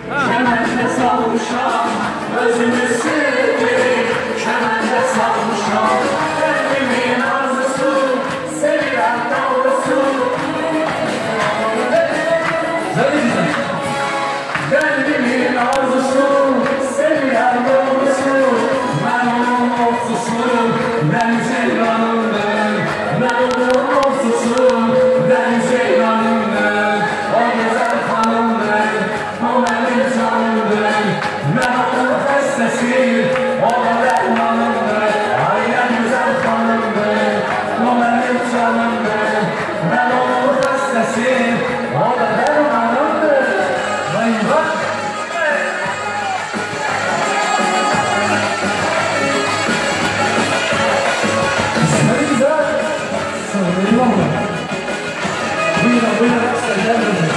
Kemende salmışam, özümü sildim. Kemende salmışam, kalbimin arzusu, sevilen davrusu. Kalbimin arzusu, sevilen davrusu. Ben onun ortusu, ben ceylanımdır. Ben onun ortusu, ben ceylanımdır. O güzel hanımdır, o benim canımdır. Ben onun hastası, o da dermanımdır. Ay ne güzel hanımdır, o benim canımdır. Ben onun hastası, o da dermanımdır. Vay bak. Sen güzel, sanırım ama. Buyurun, söylemedim.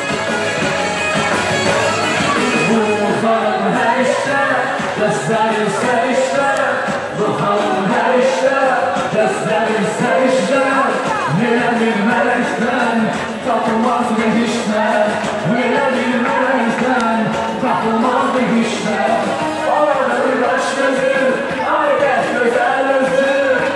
Bu hanım her işte, gösterirse işte. Bu hanım her işte, gösterirse işte. Yine bir melekten tapılmaz bir işte. Yine bir melekten tapılmaz bir işte. Orada bir baş gözü, ay gel güzel özü.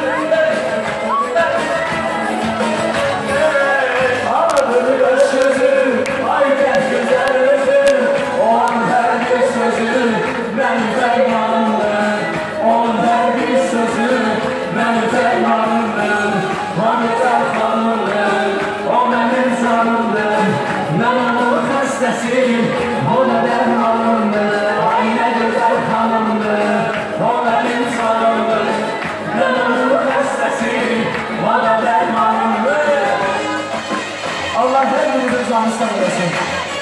O da dermanımdır, ay ne güzel hanımdır. O benim sanımdır, ben onun hastasıyım. O da dermanımdır. Allah hepimizin canı sağ olasın.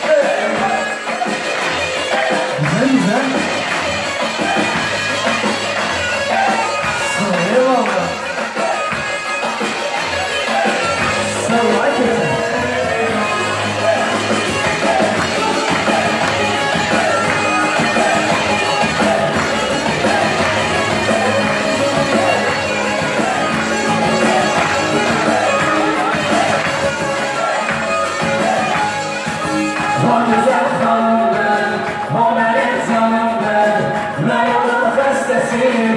Güzel güzel. Eyvallah. Sen like it. O güzel hanımdır, o benim canımdır. Ben onun hastasıyım,